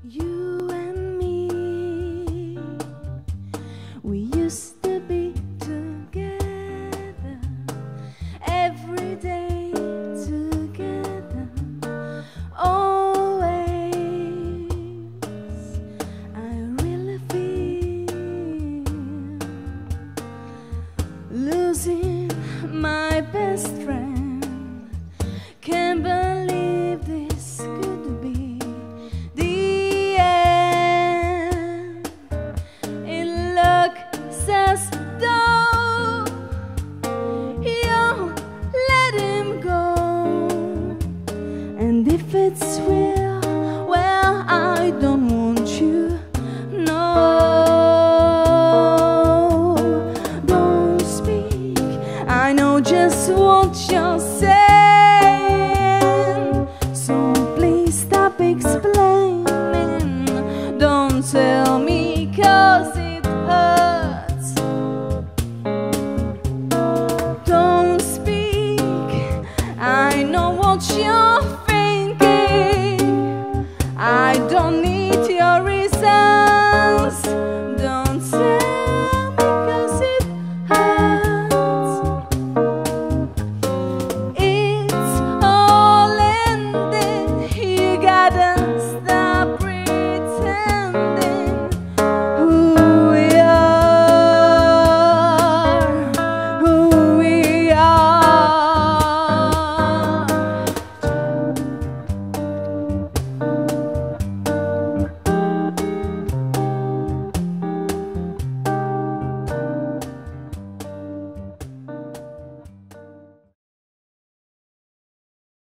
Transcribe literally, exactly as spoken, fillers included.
You and me, we used to be together every day, together always. I really feel losing my best friend. Can't believe this could be the end. It looks as though you'll let him go, and if it's real, well, I don't want you. No, don't speak. I know just what you're saying. Explaining, don't tell me 'cause it hurts. Don't speak, I know what you're